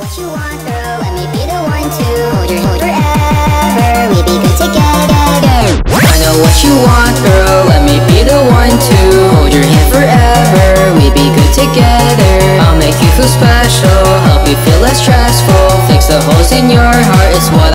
what you want, girl, let me be the one to hold your hand forever, we be good together. I know what you want, girl, let me be the one to hold your hand forever, we be good together. I'll make you feel special, help you feel less stressful, fix the holes in your heart is what